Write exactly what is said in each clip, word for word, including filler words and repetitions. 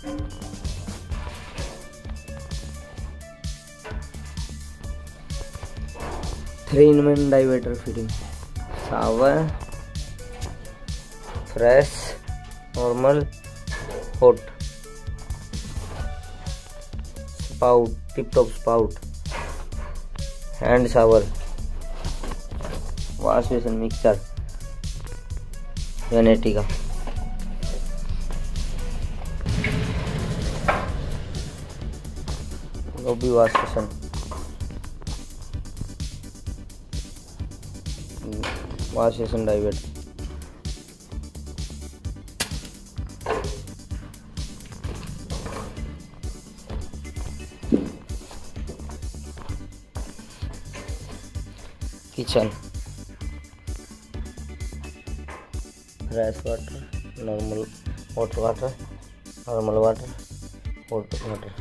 three in one diverter fitting, shower, fresh, normal, hot, spout, tip top spout, hand shower, wash basin mixer vanity का, lobby wash basin, wash basin डाइवेट, kitchen, fresh water, normal hot water, normal water, hot water,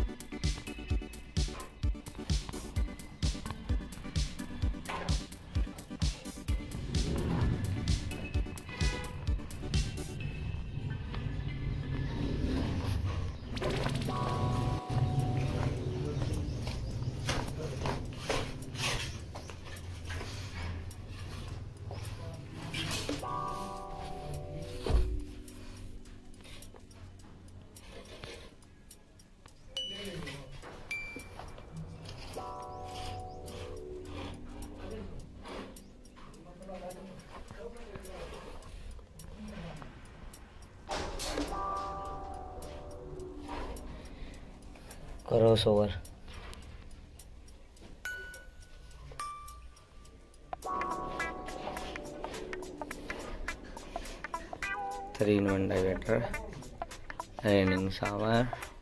crossover, three in one diverter, running shower,